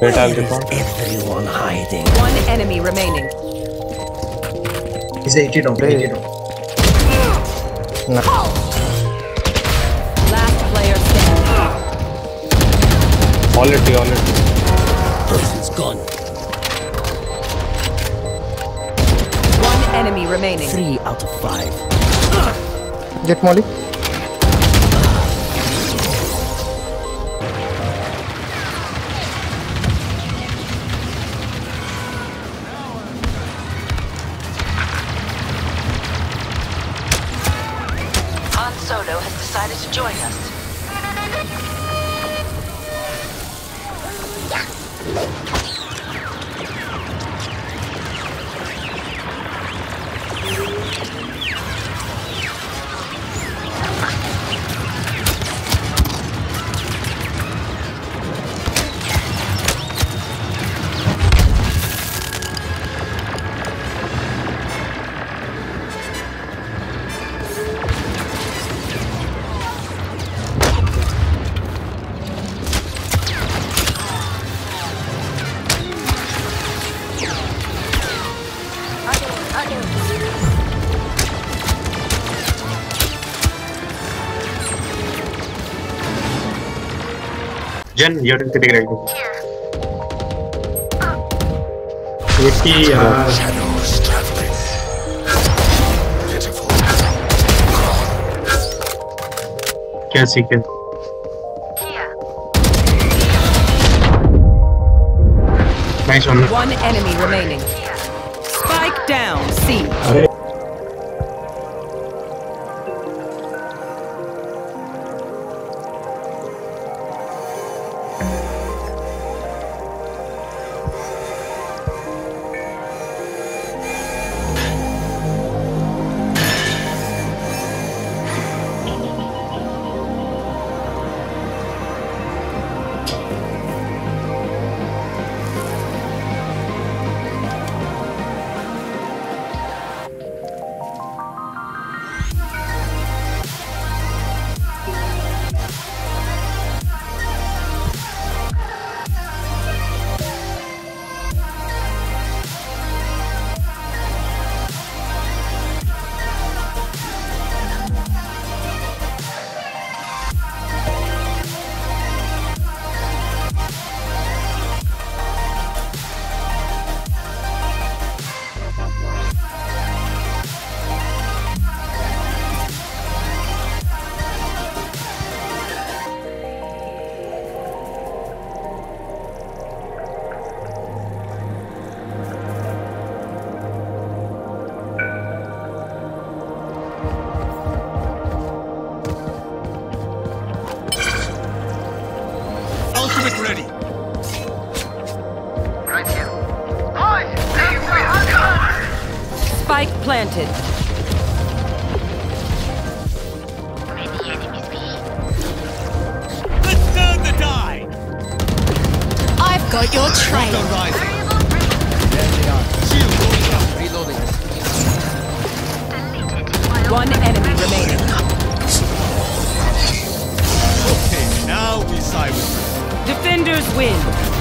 Wait, I'll get one. Everyone hiding. One enemy remaining. He's 80 down. 80 down. Last player standing. Already. Person's gone. One enemy remaining. 3 out of 5. Get Molly. Han Solo has decided to join us. Jen, you're sitting right now. 80 Shadows traveling. Pitiful. क्या सीखे? Nice one. One enemy remaining. Spike down. C. Ultimate ready. Right here. Spike planted. Many enemies be. Let's turn the tide. I've got your trail. The rising. There they are. Shield going up. Reloading. One enemy remaining. Okay, now we side with Defenders win.